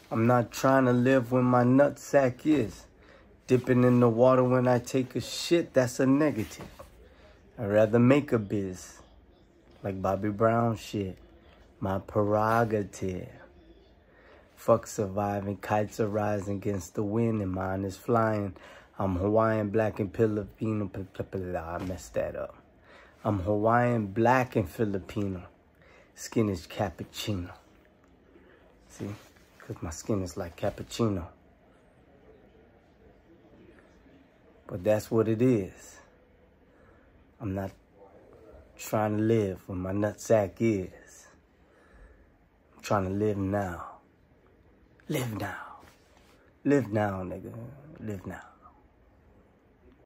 I'm not trying to live when my nutsack is. Dipping in the water when I take a shit, that's a negative. I'd rather make a biz. Like Bobby Brown shit. My prerogative. Fuck surviving, kites are rising against the wind and mine is flying. I'm Hawaiian, black and Filipino. I messed that up. I'm Hawaiian, black and Filipino. Skin is cappuccino. See? Because my skin is like cappuccino. But that's what it is. I'm not trying to live when my nutsack is. I'm trying to live now. Live now. Live now, nigga. Live now.